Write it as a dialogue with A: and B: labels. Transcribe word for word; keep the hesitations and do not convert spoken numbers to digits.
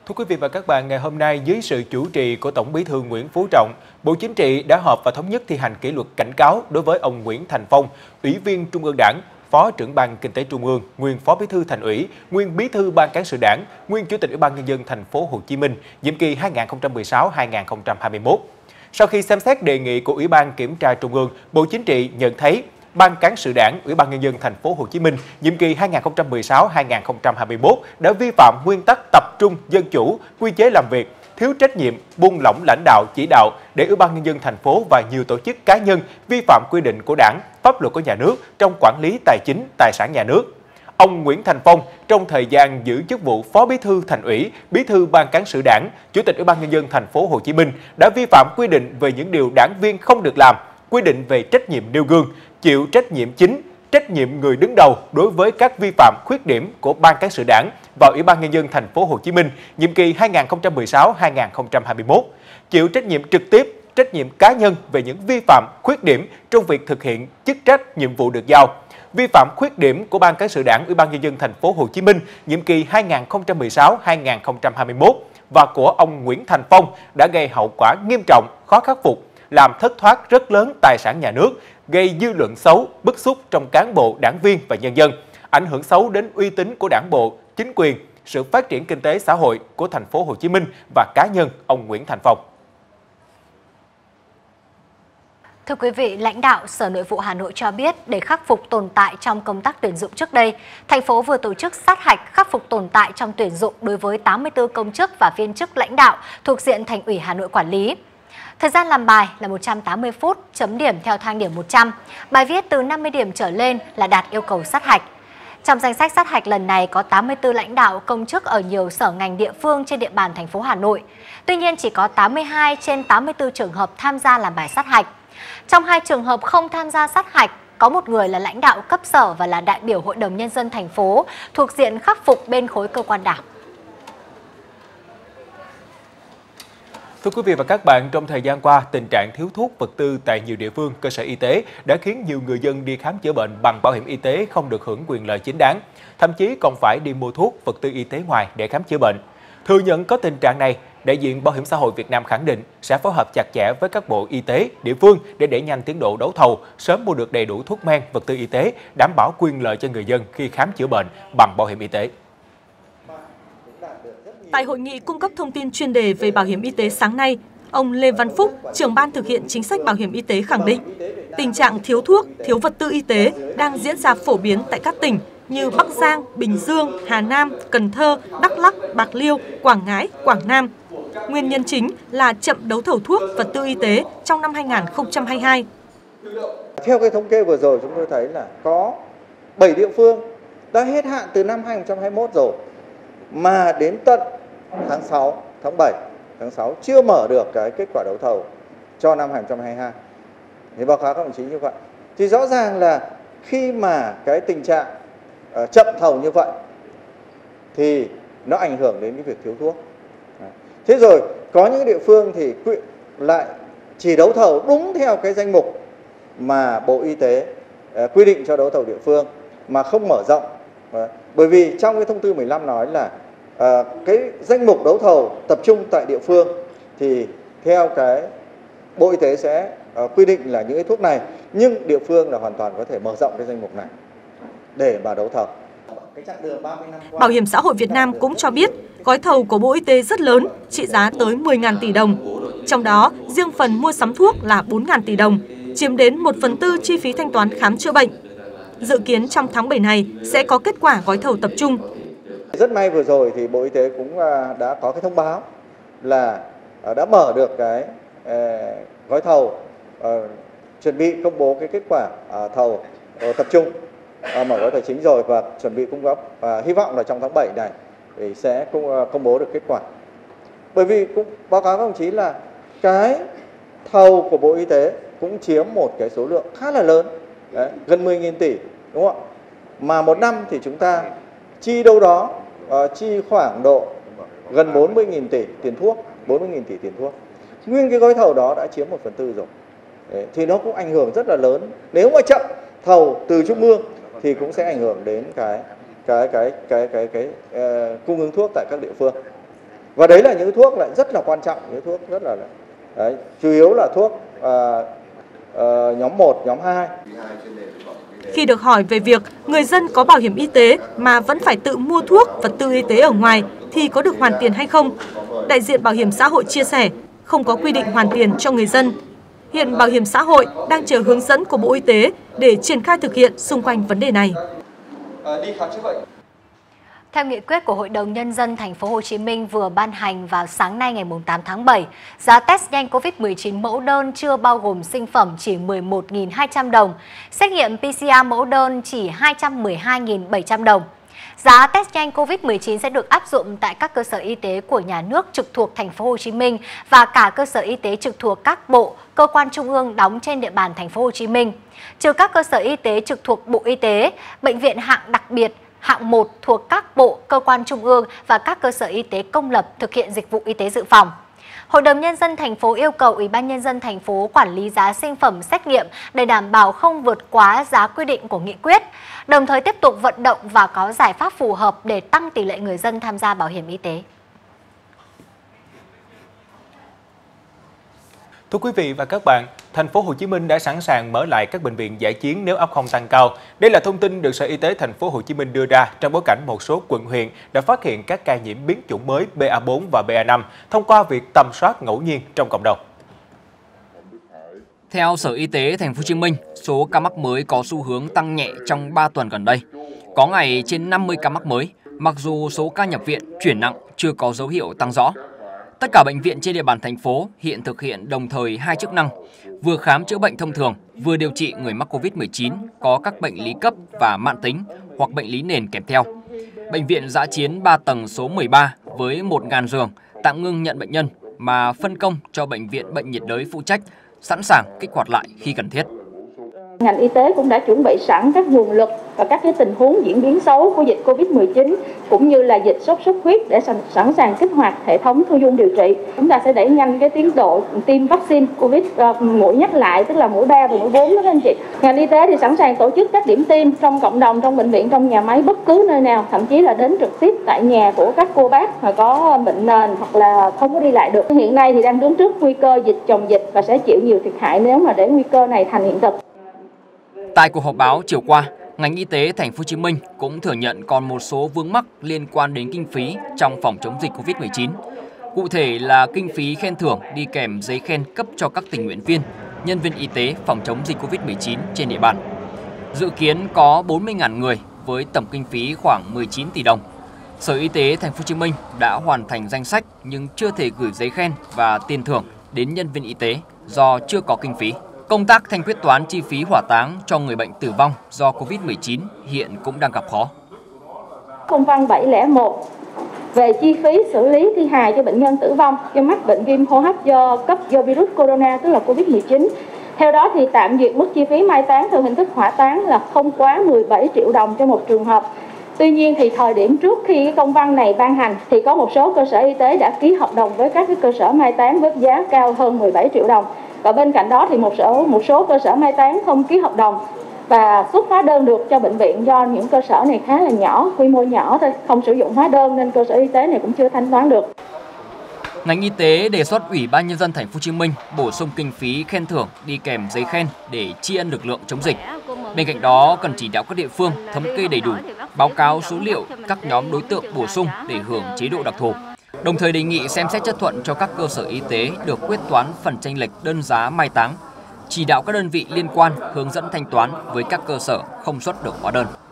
A: Thưa quý vị và các bạn, ngày hôm nay dưới sự chủ trì của Tổng Bí thư Nguyễn Phú Trọng, Bộ Chính trị đã họp và thống nhất thi hành kỷ luật cảnh cáo đối với ông Nguyễn Thành Phong, Ủy viên Trung ương Đảng, Phó trưởng Ban Kinh tế Trung ương, nguyên Phó Bí thư Thành ủy, nguyên Bí thư Ban Cán sự Đảng, nguyên Chủ tịch Ủy ban Nhân dân thành phố Hồ Chí Minh, nhiệm kỳ hai nghìn không trăm mười sáu đến hai nghìn không trăm hai mươi mốt. Sau khi xem xét đề nghị của Ủy ban Kiểm tra Trung ương, Bộ Chính trị nhận thấy Ban Cán sự Đảng, Ủy ban Nhân dân thành phố Hồ Chí Minh nhiệm kỳ hai nghìn không trăm mười sáu đến hai nghìn không trăm hai mươi mốt đã vi phạm nguyên tắc tập trung dân chủ, quy chế làm việc, thiếu trách nhiệm, buông lỏng lãnh đạo chỉ đạo để Ủy ban Nhân dân thành phố và nhiều tổ chức cá nhân vi phạm quy định của Đảng, pháp luật của nhà nước trong quản lý tài chính, tài sản nhà nước. Ông Nguyễn Thành Phong trong thời gian giữ chức vụ Phó Bí thư Thành ủy, Bí thư Ban Cán sự Đảng, Chủ tịch Ủy ban Nhân dân thành phố Hồ Chí Minh đã vi phạm quy định về những điều đảng viên không được làm, quy định về trách nhiệm nêu gương, chịu trách nhiệm chính, trách nhiệm người đứng đầu đối với các vi phạm khuyết điểm của Ban Cán sự Đảng và Ủy ban Nhân dân thành phố Hồ Chí Minh nhiệm kỳ hai nghìn không trăm mười sáu đến hai nghìn không trăm hai mươi mốt, chịu trách nhiệm trực tiếp, trách nhiệm cá nhân về những vi phạm khuyết điểm trong việc thực hiện chức trách nhiệm vụ được giao, vi phạm khuyết điểm của Ban Cán sự Đảng Ủy ban Nhân dân thành phố Hồ Chí Minh nhiệm kỳ hai nghìn không trăm mười sáu đến hai nghìn không trăm hai mươi mốt và của ông Nguyễn Thành Phong đã gây hậu quả nghiêm trọng, khó khắc phục, làm thất thoát rất lớn tài sản nhà nước, gây dư luận xấu, bức xúc trong cán bộ, đảng viên và nhân dân, ảnh hưởng xấu đến uy tín của Đảng bộ, chính quyền, sự phát triển kinh tế xã hội của thành phố Hồ Chí Minh và cá nhân ông Nguyễn Thành Phong.
B: Thưa quý vị, lãnh đạo Sở Nội vụ Hà Nội cho biết để khắc phục tồn tại trong công tác tuyển dụng trước đây, thành phố vừa tổ chức sát hạch khắc phục tồn tại trong tuyển dụng đối với tám mươi tư công chức và viên chức lãnh đạo thuộc diện Thành ủy Hà Nội quản lý. Thời gian làm bài là một trăm tám mươi phút, chấm điểm theo thang điểm một trăm. Bài viết từ năm mươi điểm trở lên là đạt yêu cầu sát hạch. Trong danh sách sát hạch lần này có tám mươi tư lãnh đạo công chức ở nhiều sở ngành địa phương trên địa bàn thành phố Hà Nội. Tuy nhiên chỉ có tám mươi hai trên tám mươi tư trường hợp tham gia làm bài sát hạch. Trong hai trường hợp không tham gia sát hạch, có một người là lãnh đạo cấp sở và là đại biểu Hội đồng Nhân dân thành phố thuộc diện khắc phục bên khối cơ quan đảng.
A: Thưa quý vị và các bạn, trong thời gian qua, tình trạng thiếu thuốc vật tư tại nhiều địa phương, cơ sở y tế đã khiến nhiều người dân đi khám chữa bệnh bằng bảo hiểm y tế không được hưởng quyền lợi chính đáng, thậm chí còn phải đi mua thuốc, vật tư y tế ngoài để khám chữa bệnh. Thừa nhận có tình trạng này, đại diện Bảo hiểm xã hội Việt Nam khẳng định sẽ phối hợp chặt chẽ với các bộ y tế, địa phương để đẩy nhanh tiến độ đấu thầu, sớm mua được đầy đủ thuốc men, vật tư y tế, đảm bảo quyền lợi cho người dân khi khám chữa bệnh bằng bảo hiểm y tế.
C: Tại hội nghị cung cấp thông tin chuyên đề về bảo hiểm y tế sáng nay, ông Lê Văn Phúc, trưởng ban thực hiện chính sách bảo hiểm y tế khẳng định, tình trạng thiếu thuốc, thiếu vật tư y tế đang diễn ra phổ biến tại các tỉnh như Bắc Giang, Bình Dương, Hà Nam, Cần Thơ, Đắk Lắk, Bạc Liêu, Quảng Ngãi, Quảng Nam. Nguyên nhân chính là chậm đấu thầu thuốc, vật tư y tế trong năm hai nghìn không trăm hai mươi hai.
D: Theo cái thống kê vừa rồi chúng tôi thấy là có bảy địa phương đã hết hạn từ năm hai nghìn không trăm hai mươi mốt rồi, mà đến tận tháng sáu, tháng bảy, tháng sáu chưa mở được cái kết quả đấu thầu cho năm hai nghìn không trăm hai mươi hai. Thì báo cáo các đồng chí như vậy. Thì rõ ràng là khi mà cái tình trạng uh, chậm thầu như vậy thì nó ảnh hưởng đến cái việc thiếu thuốc. Thế rồi có những địa phương thì lại chỉ đấu thầu đúng theo cái danh mục mà Bộ Y tế uh, quy định cho đấu thầu địa phương mà không mở rộng. Uh, bởi vì trong cái thông tư mười lăm nói là À, cái danh mục đấu thầu tập trung tại địa phương thì theo cái Bộ Y tế sẽ uh, quy định là những cái thuốc này, nhưng địa phương là hoàn toàn có thể mở rộng cái danh mục này để mà đấu thầu.
C: Bảo hiểm xã hội Việt Nam cũng cho biết gói thầu của Bộ Y tế rất lớn, trị giá tới mười nghìn tỷ đồng. Trong đó, riêng phần mua sắm thuốc là bốn nghìn tỷ đồng, chiếm đến một phần tư chi phí thanh toán khám chữa bệnh. Dự kiến trong tháng bảy này sẽ có kết quả gói thầu tập trung.
D: Rất may vừa rồi thì Bộ Y tế cũng đã có cái thông báo là đã mở được cái gói thầu, chuẩn bị công bố cái kết quả thầu tập trung, mở gói tài chính rồi và chuẩn bị cung cấp, và hy vọng là trong tháng bảy này thì sẽ công bố được kết quả. Bởi vì cũng báo cáo các đồng chí là cái thầu của Bộ Y tế cũng chiếm một cái số lượng khá là lớn, đấy, gần mười nghìn tỷ, đúng không ạ? Mà một năm thì chúng ta chi đâu đó uh, chi khoảng độ gần bốn mươi nghìn tỷ tiền thuốc, bốn mươi nghìn tỷ tiền thuốc. Nguyên cái gói thầu đó đã chiếm một phần tư rồi. Đấy, thì nó cũng ảnh hưởng rất là lớn. Nếu mà chậm thầu từ trung ương thì cũng sẽ ảnh hưởng đến cái cái cái cái cái cái, cái uh, cung ứng thuốc tại các địa phương. Và đấy là những thuốc lại rất là quan trọng, những thuốc rất là đấy, chủ yếu là thuốc uh, uh, nhóm một, nhóm hai.
C: Khi được hỏi về việc người dân có bảo hiểm y tế mà vẫn phải tự mua thuốc, vật tư y tế ở ngoài thì có được hoàn tiền hay không, đại diện Bảo hiểm xã hội chia sẻ không có quy định hoàn tiền cho người dân. Hiện Bảo hiểm xã hội đang chờ hướng dẫn của Bộ Y tế để triển khai thực hiện xung quanh vấn đề này.
B: Theo nghị quyết của Hội đồng Nhân dân Thành phố Hồ Chí Minh vừa ban hành vào sáng nay ngày tám tháng bảy, giá test nhanh Covid mười chín mẫu đơn chưa bao gồm sinh phẩm chỉ mười một nghìn hai trăm đồng, xét nghiệm pê xê rờ mẫu đơn chỉ hai trăm mười hai nghìn bảy trăm đồng. Giá test nhanh Covid mười chín sẽ được áp dụng tại các cơ sở y tế của nhà nước trực thuộc Thành phố Hồ Chí Minh và cả cơ sở y tế trực thuộc các bộ, cơ quan trung ương đóng trên địa bàn Thành phố Hồ Chí Minh. Trừ các cơ sở y tế trực thuộc Bộ Y tế, bệnh viện hạng đặc biệt, hạng một thuộc các bộ, cơ quan trung ương và các cơ sở y tế công lập thực hiện dịch vụ y tế dự phòng. Hội đồng Nhân dân thành phố yêu cầu Ủy ban Nhân dân thành phố quản lý giá sinh phẩm xét nghiệm để đảm bảo không vượt quá giá quy định của nghị quyết, đồng thời tiếp tục vận động và có giải pháp phù hợp để tăng tỷ lệ người dân tham gia bảo hiểm y tế.
A: Thưa quý vị và các bạn, Thành phố Hồ Chí Minh đã sẵn sàng mở lại các bệnh viện dã chiến nếu ép không tăng cao. Đây là thông tin được Sở Y tế Thành phố Hồ Chí Minh đưa ra trong bối cảnh một số quận huyện đã phát hiện các ca nhiễm biến chủng mới B A bốn và B A năm thông qua việc tầm soát ngẫu nhiên trong cộng đồng.
E: Theo Sở Y tế Thành phố Hồ Chí Minh, số ca mắc mới có xu hướng tăng nhẹ trong ba tuần gần đây. Có ngày trên năm mươi ca mắc mới, mặc dù số ca nhập viện, chuyển nặng chưa có dấu hiệu tăng rõ. Tất cả bệnh viện trên địa bàn thành phố hiện thực hiện đồng thời hai chức năng, vừa khám chữa bệnh thông thường, vừa điều trị người mắc Covid mười chín có các bệnh lý cấp và mãn tính hoặc bệnh lý nền kèm theo. Bệnh viện dã chiến ba tầng số mười ba với một nghìn giường tạm ngưng nhận bệnh nhân mà phân công cho Bệnh viện Bệnh nhiệt đới phụ trách, sẵn sàng kích hoạt lại khi cần thiết.
F: Ngành y tế cũng đã chuẩn bị sẵn các nguồn lực và các cái tình huống diễn biến xấu của dịch Covid mười chín cũng như là dịch sốt xuất huyết để sẵn sàng kích hoạt hệ thống thu dung điều trị. Chúng ta sẽ đẩy nhanh cái tiến độ tiêm vaccine Covid uh, mũi nhắc lại, tức là mũi ba và mũi bốn đó các anh chị. Ngành y tế thì sẵn sàng tổ chức các điểm tiêm trong cộng đồng, trong bệnh viện, trong nhà máy, bất cứ nơi nào, thậm chí là đến trực tiếp tại nhà của các cô bác mà có bệnh nền hoặc là không có đi lại được. Hiện nay thì đang đứng trước nguy cơ dịch chồng dịch và sẽ chịu nhiều thiệt hại nếu mà để nguy cơ này thành hiện thực.
E: Tại cuộc họp báo chiều qua, ngành y tế Thành phố Hồ Chí Minh cũng thừa nhận còn một số vướng mắc liên quan đến kinh phí trong phòng chống dịch Covid mười chín. Cụ thể là kinh phí khen thưởng đi kèm giấy khen cấp cho các tình nguyện viên, nhân viên y tế phòng chống dịch Covid mười chín trên địa bàn. Dự kiến có bốn mươi nghìn người với tổng kinh phí khoảng mười chín tỷ đồng. Sở Y tế Thành phố Hồ Chí Minh đã hoàn thành danh sách nhưng chưa thể gửi giấy khen và tiền thưởng đến nhân viên y tế do chưa có kinh phí. Công tác thanh quyết toán chi phí hỏa táng cho người bệnh tử vong do Covid mười chín hiện cũng đang gặp khó.
F: Công văn bảy không một về chi phí xử lý thi hài cho bệnh nhân tử vong do mắc bệnh viêm hô hấp do cấp do virus corona, tức là Covid mười chín. Theo đó thì tạm duyệt mức chi phí mai táng theo hình thức hỏa táng là không quá mười bảy triệu đồng cho một trường hợp. Tuy nhiên thì thời điểm trước khi cái công văn này ban hành thì có một số cơ sở y tế đã ký hợp đồng với các cái cơ sở mai táng với giá cao hơn mười bảy triệu đồng. Và bên cạnh đó thì một số một số cơ sở mai táng không ký hợp đồng và xuất hóa đơn được cho bệnh viện do những cơ sở này khá là nhỏ, quy mô nhỏ thôi, không sử dụng hóa đơn nên cơ sở y tế này cũng chưa thanh toán được.
E: Ngành y tế đề xuất Ủy ban Nhân dân Thành phố Hồ Chí Minh bổ sung kinh phí khen thưởng đi kèm giấy khen để tri ân lực lượng chống dịch. Bên cạnh đó cần chỉ đạo các địa phương thống kê đầy đủ, báo cáo số liệu các nhóm đối tượng bổ sung để hưởng chế độ đặc thù. Đồng thời đề nghị xem xét chấp thuận cho các cơ sở y tế được quyết toán phần chênh lệch đơn giá mai táng, chỉ đạo các đơn vị liên quan hướng dẫn thanh toán với các cơ sở không xuất được hóa đơn.